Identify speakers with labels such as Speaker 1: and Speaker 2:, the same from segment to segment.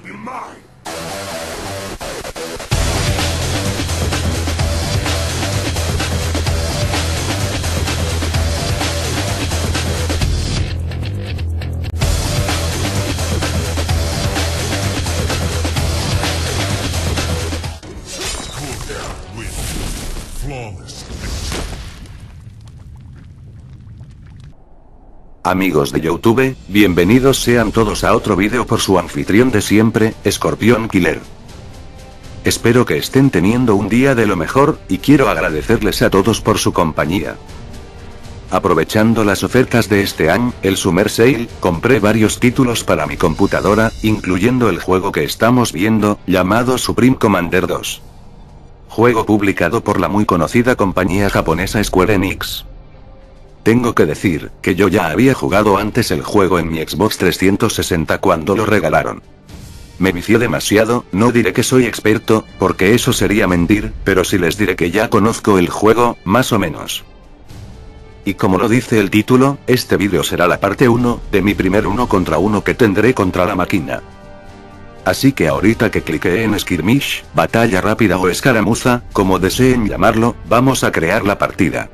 Speaker 1: Amigos de YouTube, bienvenidos sean todos a otro vídeo por su anfitrión de siempre, Scorpion Killer. Espero que estén teniendo un día de lo mejor, y quiero agradecerles a todos por su compañía. Aprovechando las ofertas de este año, el Summer Sale, compré varios títulos para mi computadora, incluyendo el juego que estamos viendo, llamado Supreme Commander 2. Juego publicado por la muy conocida compañía japonesa Square Enix. Tengo que decir, que yo ya había jugado antes el juego en mi Xbox 360 cuando lo regalaron. Me vicié demasiado, no diré que soy experto, porque eso sería mentir, pero sí les diré que ya conozco el juego, más o menos. Y como lo dice el título, este vídeo será la parte 1, de mi primer 1 contra 1 que tendré contra la máquina. Así que ahorita que cliqué en Skirmish, batalla rápida o escaramuza, como deseen llamarlo, vamos a crear la partida.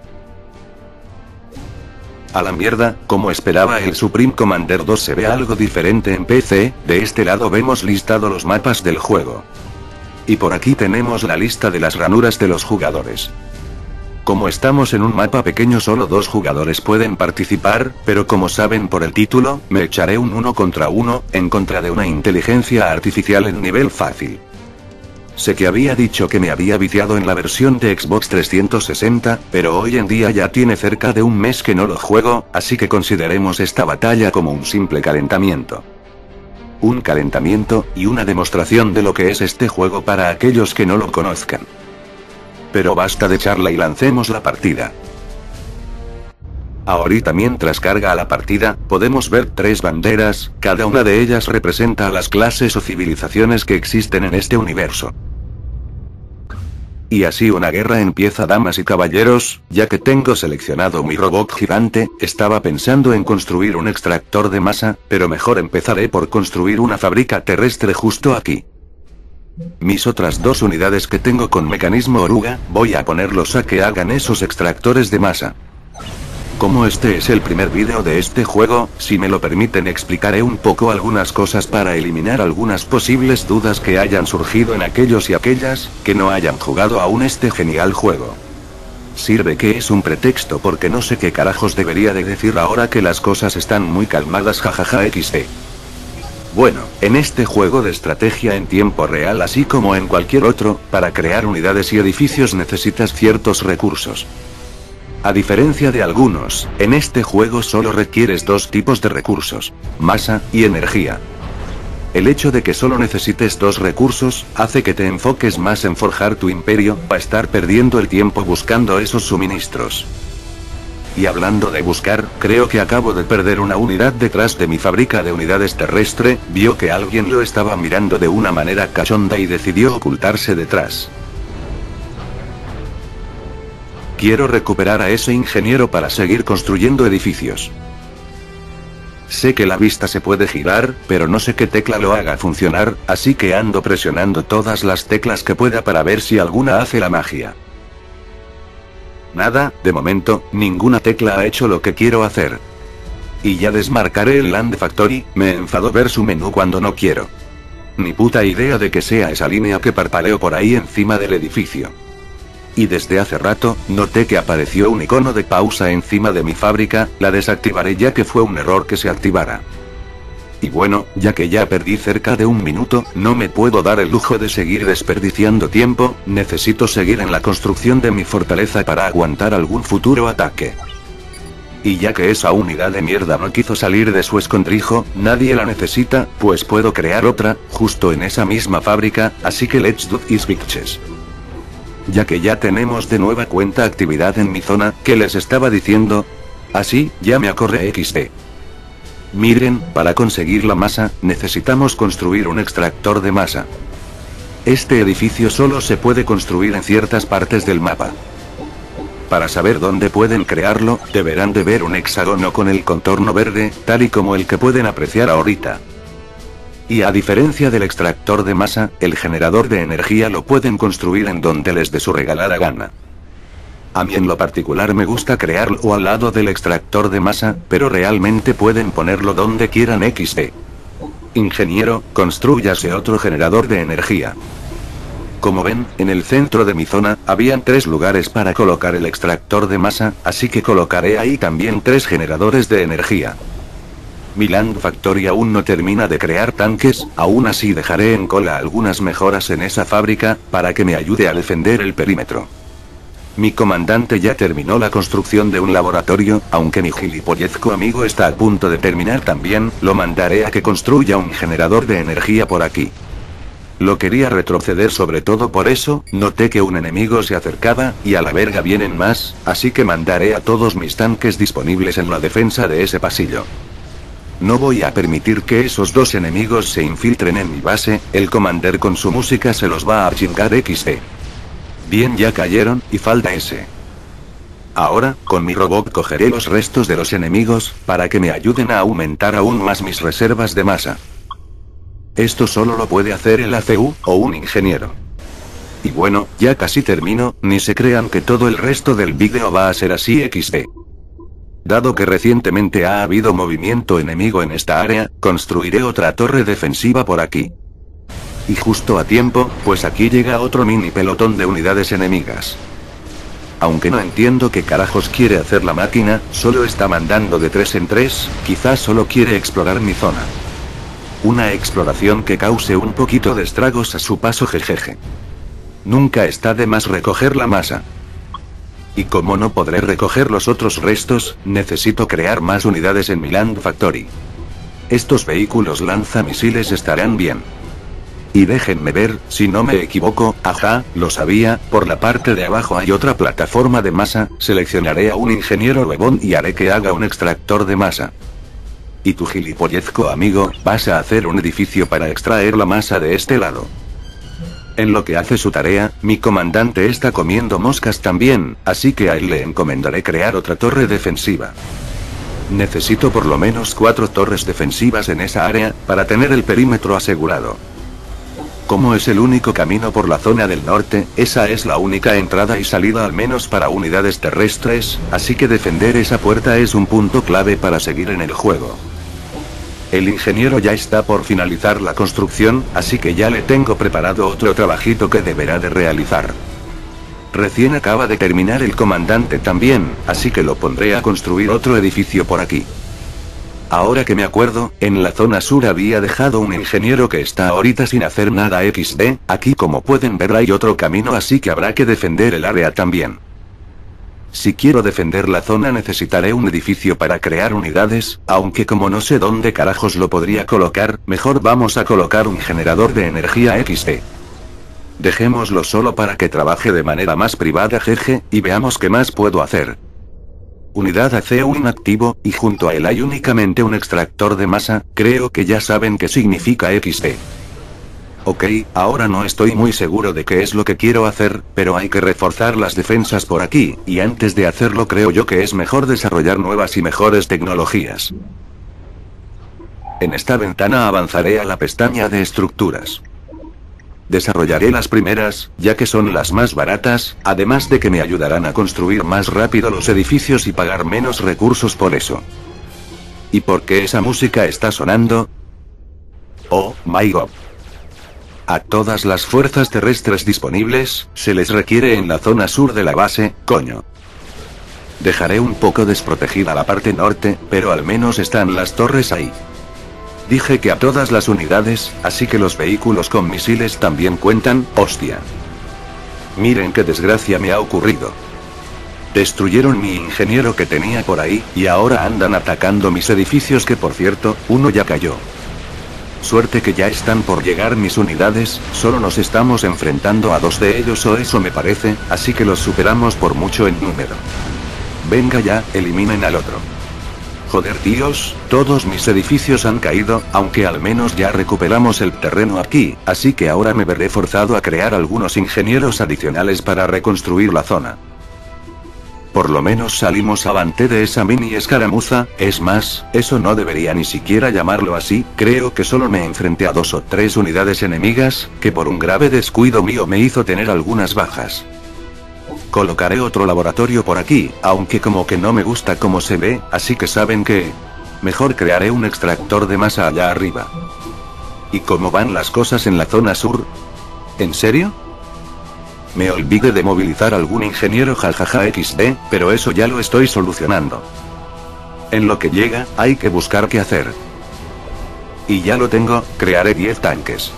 Speaker 1: A la mierda, como esperaba el Supreme Commander 2 se ve algo diferente en PC, de este lado vemos listado los mapas del juego. Y por aquí tenemos la lista de las ranuras de los jugadores. Como estamos en un mapa pequeño solo 2 jugadores pueden participar, pero como saben por el título, me echaré un 1 contra 1, en contra de una inteligencia artificial en nivel fácil. Sé que había dicho que me había viciado en la versión de Xbox 360, pero hoy en día ya tiene cerca de un mes que no lo juego, así que consideremos esta batalla como un simple calentamiento. Un calentamiento, y una demostración de lo que es este juego para aquellos que no lo conozcan. Pero basta de charla y lancemos la partida. Ahorita mientras carga a la partida, podemos ver 3 banderas, cada una de ellas representa a las clases o civilizaciones que existen en este universo. Y así una guerra empieza, damas y caballeros, ya que tengo seleccionado mi robot gigante, estaba pensando en construir un extractor de masa, pero mejor empezaré por construir una fábrica terrestre justo aquí. Mis otras 2 unidades que tengo con mecanismo oruga, voy a ponerlos a que hagan esos extractores de masa. Como este es el primer vídeo de este juego, si me lo permiten explicaré un poco algunas cosas para eliminar algunas posibles dudas que hayan surgido en aquellos y aquellas, que no hayan jugado aún este genial juego. Sirve que es un pretexto porque no sé qué carajos debería de decir ahora que las cosas están muy calmadas, jajaja xd. Bueno, en este juego de estrategia en tiempo real así como en cualquier otro, para crear unidades y edificios necesitas ciertos recursos. A diferencia de algunos, en este juego solo requieres 2 tipos de recursos, masa y energía. El hecho de que solo necesites 2 recursos, hace que te enfoques más en forjar tu imperio, a estar perdiendo el tiempo buscando esos suministros. Y hablando de buscar, creo que acabo de perder una unidad detrás de mi fábrica de unidades terrestre, vio que alguien lo estaba mirando de una manera cachonda y decidió ocultarse detrás. Quiero recuperar a ese ingeniero para seguir construyendo edificios. Sé que la vista se puede girar, pero no sé qué tecla lo haga funcionar, así que ando presionando todas las teclas que pueda para ver si alguna hace la magia. Nada, de momento, ninguna tecla ha hecho lo que quiero hacer. Y ya desmarcaré el Land Factory, me enfadó ver su menú cuando no quiero. Ni puta idea de que sea esa línea que parpadeo por ahí encima del edificio. Y desde hace rato, noté que apareció un icono de pausa encima de mi fábrica, la desactivaré ya que fue un error que se activara. Y bueno, ya que ya perdí cerca de 1 minuto, no me puedo dar el lujo de seguir desperdiciando tiempo, necesito seguir en la construcción de mi fortaleza para aguantar algún futuro ataque. Y ya que esa unidad de mierda no quiso salir de su escondrijo, nadie la necesita, pues puedo crear otra, justo en esa misma fábrica, así que let's do this bitches. Ya que ya tenemos de nueva cuenta actividad en mi zona, ¿qué les estaba diciendo? Así, ya me acordé xd. Miren, para conseguir la masa, necesitamos construir un extractor de masa. Este edificio solo se puede construir en ciertas partes del mapa. Para saber dónde pueden crearlo, deberán de ver un hexágono con el contorno verde, tal y como el que pueden apreciar ahorita. Y a diferencia del extractor de masa, el generador de energía lo pueden construir en donde les dé su regalada gana. A mí en lo particular me gusta crearlo al lado del extractor de masa, pero realmente pueden ponerlo donde quieran XD. Ingeniero, constrúyase otro generador de energía. Como ven, en el centro de mi zona, habían 3 lugares para colocar el extractor de masa, así que colocaré ahí también 3 generadores de energía. Mi Land Factory aún no termina de crear tanques, aún así dejaré en cola algunas mejoras en esa fábrica, para que me ayude a defender el perímetro. Mi comandante ya terminó la construcción de un laboratorio, aunque mi gilipollezco amigo está a punto de terminar también, lo mandaré a que construya un generador de energía por aquí. Lo quería retroceder sobre todo por eso, noté que un enemigo se acercaba, y a la verga vienen más, así que mandaré a todos mis tanques disponibles en la defensa de ese pasillo. No voy a permitir que esos 2 enemigos se infiltren en mi base, el commander con su música se los va a chingar XD. Bien, ya cayeron, y falta ese. Ahora, con mi robot cogeré los restos de los enemigos, para que me ayuden a aumentar aún más mis reservas de masa. Esto solo lo puede hacer el ACU, o un ingeniero. Y bueno, ya casi termino, ni se crean que todo el resto del vídeo va a ser así XD. Dado que recientemente ha habido movimiento enemigo en esta área, construiré otra torre defensiva por aquí. Y justo a tiempo, pues aquí llega otro mini pelotón de unidades enemigas. Aunque no entiendo qué carajos quiere hacer la máquina, solo está mandando de 3 en 3, quizás solo quiere explorar mi zona. Una exploración que cause un poquito de estragos a su paso, jejeje. Nunca está de más recoger la masa. Y como no podré recoger los otros restos, necesito crear más unidades en mi Land Factory. Estos vehículos lanzamisiles estarán bien. Y déjenme ver, si no me equivoco, ajá, lo sabía, por la parte de abajo hay otra plataforma de masa, seleccionaré a un ingeniero huevón y haré que haga un extractor de masa. Y tu gilipollezco amigo, vas a hacer un edificio para extraer la masa de este lado. En lo que hace su tarea, mi comandante está comiendo moscas también, así que a él le encomendaré crear otra torre defensiva. Necesito por lo menos 4 torres defensivas en esa área, para tener el perímetro asegurado. Como es el único camino por la zona del norte, esa es la única entrada y salida al menos para unidades terrestres, así que defender esa puerta es un punto clave para seguir en el juego. El ingeniero ya está por finalizar la construcción, así que ya le tengo preparado otro trabajito que deberá de realizar. Recién acaba de terminar el comandante también, así que lo pondré a construir otro edificio por aquí. Ahora que me acuerdo, en la zona sur había dejado un ingeniero que está ahorita sin hacer nada XD, aquí como pueden ver hay otro camino, así que habrá que defender el área también. Si quiero defender la zona necesitaré un edificio para crear unidades, aunque como no sé dónde carajos lo podría colocar, mejor vamos a colocar un generador de energía XD. Dejémoslo solo para que trabaje de manera más privada, jeje, y veamos qué más puedo hacer. Unidad ACU inactivo, y junto a él hay únicamente un extractor de masa, creo que ya saben qué significa XD. Ok, ahora no estoy muy seguro de qué es lo que quiero hacer, pero hay que reforzar las defensas por aquí, y antes de hacerlo creo yo que es mejor desarrollar nuevas y mejores tecnologías. En esta ventana avanzaré a la pestaña de estructuras. Desarrollaré las primeras, ya que son las más baratas, además de que me ayudarán a construir más rápido los edificios y pagar menos recursos por eso. ¿Y por qué esa música está sonando? Oh, my god. A todas las fuerzas terrestres disponibles, se les requiere en la zona sur de la base, coño. Dejaré un poco desprotegida la parte norte, pero al menos están las torres ahí. Dije que a todas las unidades, así que los vehículos con misiles también cuentan, hostia. Miren qué desgracia me ha ocurrido. Destruyeron mi ingeniero que tenía por ahí, y ahora andan atacando mis edificios que por cierto, uno ya cayó. Suerte que ya están por llegar mis unidades, solo nos estamos enfrentando a 2 de ellos o eso me parece, así que los superamos por mucho en número. Venga ya, eliminen al otro. Joder tíos, todos mis edificios han caído, aunque al menos ya recuperamos el terreno aquí, así que ahora me veré forzado a crear algunos ingenieros adicionales para reconstruir la zona. por lo menos salimos avante de esa mini escaramuza. Es más, eso no debería ni siquiera llamarlo así, creo que solo me enfrenté a 2 o 3 unidades enemigas, que por un grave descuido mío me hizo tener algunas bajas. Colocaré otro laboratorio por aquí, aunque como que no me gusta cómo se ve, así que ¿saben qué? Mejor crearé un extractor de masa allá arriba. ¿Y cómo van las cosas en la zona sur? ¿En serio? Me olvidé de movilizar algún ingeniero jajaja XD, pero eso ya lo estoy solucionando. En lo que llega, hay que buscar qué hacer. Y ya lo tengo, crearé 10 tanques.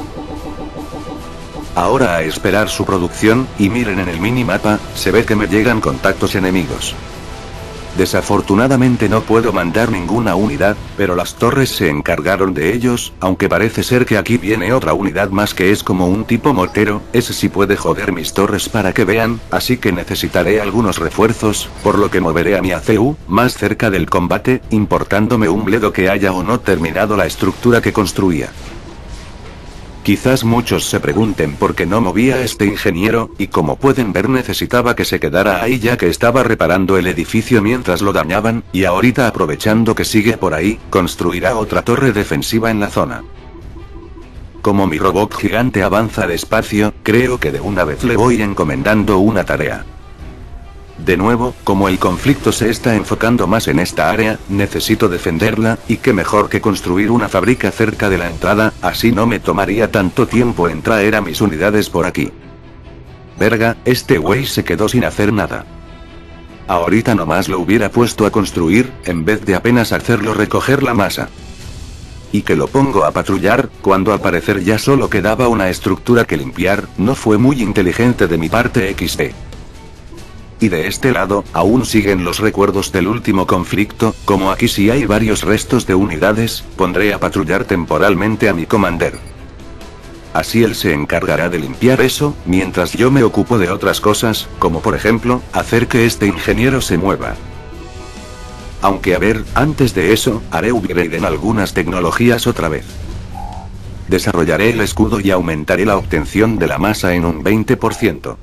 Speaker 1: Ahora a esperar su producción, y miren en el minimapa, se ve que me llegan contactos enemigos. Desafortunadamente no puedo mandar ninguna unidad, pero las torres se encargaron de ellos, aunque parece ser que aquí viene otra unidad más que es como un tipo mortero, ese sí puede joder mis torres para que vean, así que necesitaré algunos refuerzos, por lo que moveré a mi ACU, más cerca del combate, importándome un bledo que haya o no terminado la estructura que construía. Quizás muchos se pregunten por qué no movía a este ingeniero, y como pueden ver necesitaba que se quedara ahí ya que estaba reparando el edificio mientras lo dañaban, y ahorita aprovechando que sigue por ahí, construirá otra torre defensiva en la zona. Como mi robot gigante avanza despacio, creo que de una vez le voy encomendando una tarea. De nuevo, como el conflicto se está enfocando más en esta área, necesito defenderla, y qué mejor que construir una fábrica cerca de la entrada, así no me tomaría tanto tiempo en traer a mis unidades por aquí. Verga, este güey se quedó sin hacer nada. Ahorita nomás lo hubiera puesto a construir, en vez de apenas hacerlo recoger la masa. Y que lo pongo a patrullar, cuando al parecer ya solo quedaba una estructura que limpiar, no fue muy inteligente de mi parte XD. Y de este lado, aún siguen los recuerdos del último conflicto, como aquí sí hay varios restos de unidades, pondré a patrullar temporalmente a mi commander. Así él se encargará de limpiar eso, mientras yo me ocupo de otras cosas, como por ejemplo, hacer que este ingeniero se mueva. Aunque a ver, antes de eso, haré upgrade en algunas tecnologías otra vez. Desarrollaré el escudo y aumentaré la obtención de la masa en un 20%.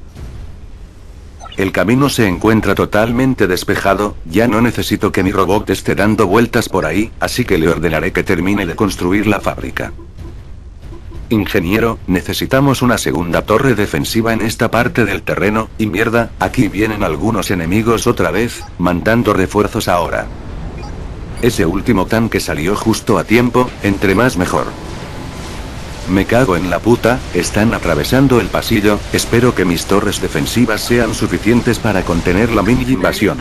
Speaker 1: El camino se encuentra totalmente despejado, ya no necesito que mi robot esté dando vueltas por ahí, así que le ordenaré que termine de construir la fábrica. Ingeniero, necesitamos una segunda torre defensiva en esta parte del terreno, y mierda, aquí vienen algunos enemigos otra vez, mandando refuerzos ahora. Ese último tanque salió justo a tiempo, entre más mejor. Me cago en la puta, están atravesando el pasillo, espero que mis torres defensivas sean suficientes para contener la mini invasión.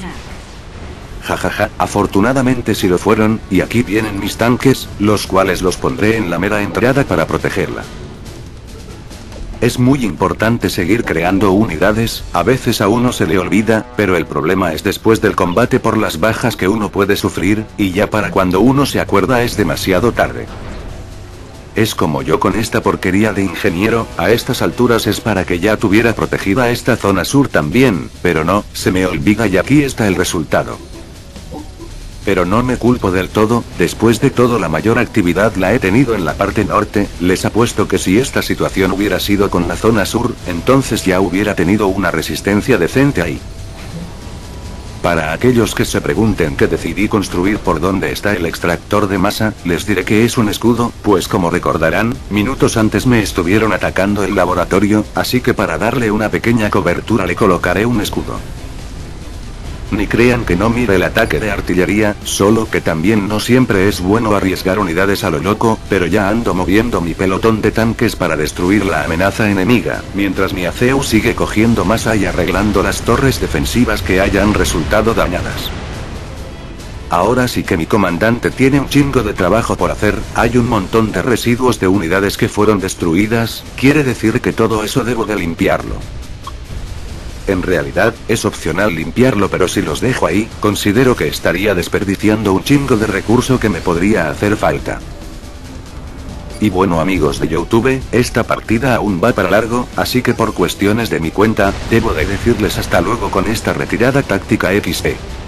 Speaker 1: Jajaja, afortunadamente sí lo fueron, y aquí vienen mis tanques, los cuales los pondré en la mera entrada para protegerla. Es muy importante seguir creando unidades, a veces a uno se le olvida, pero el problema es después del combate por las bajas que uno puede sufrir, y ya para cuando uno se acuerda es demasiado tarde. Es como yo con esta porquería de ingeniero, a estas alturas es para que ya tuviera protegida esta zona sur también, pero no, se me olvida y aquí está el resultado. Pero no me culpo del todo, después de todo la mayor actividad la he tenido en la parte norte, les apuesto que si esta situación hubiera sido con la zona sur, entonces ya hubiera tenido una resistencia decente ahí. Para aquellos que se pregunten qué decidí construir por dónde está el extractor de masa, les diré que es un escudo, pues como recordarán, minutos antes me estuvieron atacando el laboratorio, así que para darle una pequeña cobertura le colocaré un escudo. Ni crean que no mire el ataque de artillería, solo que también no siempre es bueno arriesgar unidades a lo loco, pero ya ando moviendo mi pelotón de tanques para destruir la amenaza enemiga, mientras mi ACU sigue cogiendo masa y arreglando las torres defensivas que hayan resultado dañadas. Ahora sí que mi comandante tiene un chingo de trabajo por hacer, hay un montón de residuos de unidades que fueron destruidas, quiere decir que todo eso debo de limpiarlo. En realidad, es opcional limpiarlo, pero si los dejo ahí, considero que estaría desperdiciando un chingo de recurso que me podría hacer falta. Y bueno amigos de YouTube, esta partida aún va para largo, así que por cuestiones de mi cuenta, debo de decirles hasta luego con esta retirada táctica XD.